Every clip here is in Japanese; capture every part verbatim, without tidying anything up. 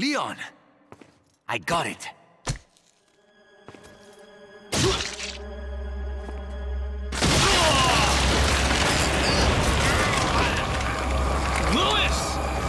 Leon! I got it! Louis!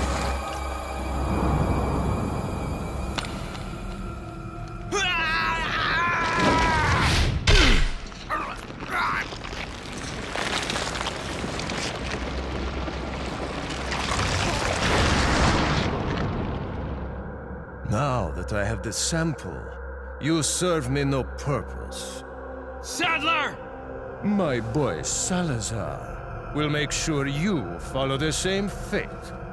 Now that I have the sample, you serve me no purpose. Sadler! My boy Salazar will make sure you follow the same fate.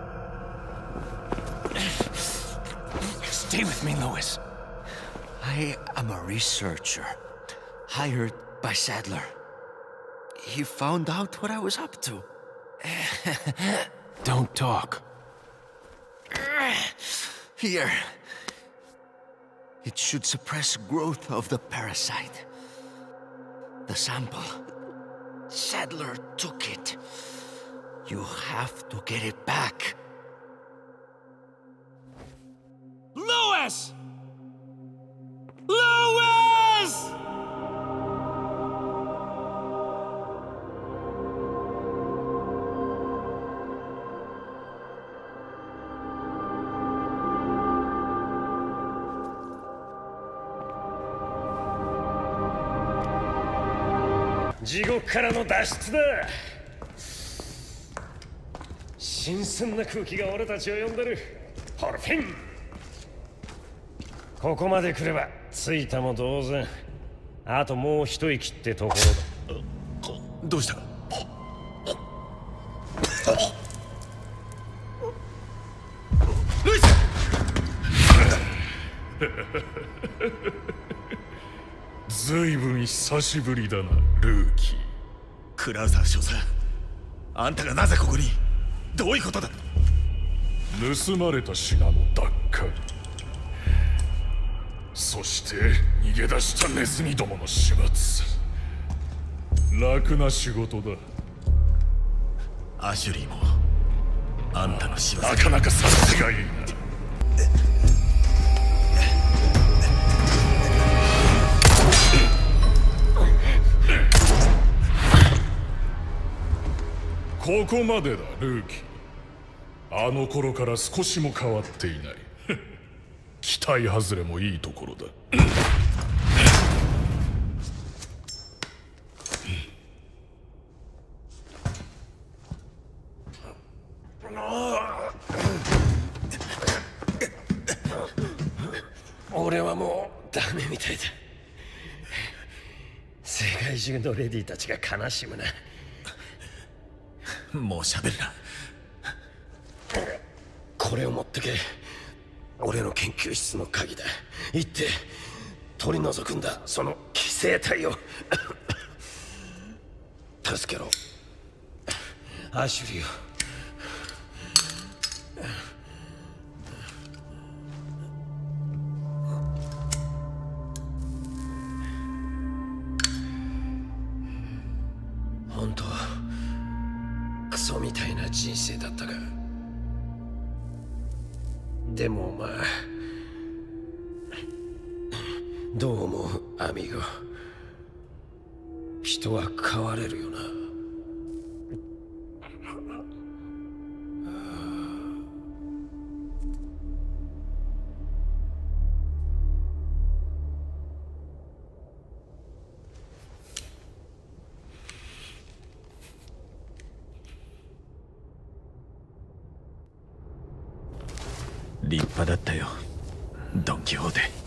Stay with me, Louis. I am a researcher, hired by Sadler. He found out what I was up to. Don't talk. Here. It should suppress growth of the parasite. The sample. Sadler took it. You have to get it back. Louis! Louis! 地獄からの脱出だ。新鮮な空気が俺たちを呼んでる。ホルフィン。ここまで来れば着いたも同然。あともう一息ってところだ。 どうした？ルイス！ ずいぶん久しぶりだな、ルーキー。 クラウザー少佐、あんたがなぜここに？どういうことだ？ 盗まれた品の奪還、そして逃げ出したネズミどもの始末。楽な仕事だ。 アシュリーもあんたの仕業。 なかなか察しがいいな。ここまでだ、ルーキー。あの頃から少しも変わっていない。期待外れもいいところだ。 俺はもうダメみたいだ。世界中のレディたちが悲しむな。 もう喋るな。 これを持ってけ。俺の研究室の鍵だ。行って取り除くんだ、その寄生体を。助けろ、アシュリーを。本当クソみたいな人生だったが、でもまあ、どう思うアミーゴ。人は変われるよな。 立派だったよ、ドン・キホーテ。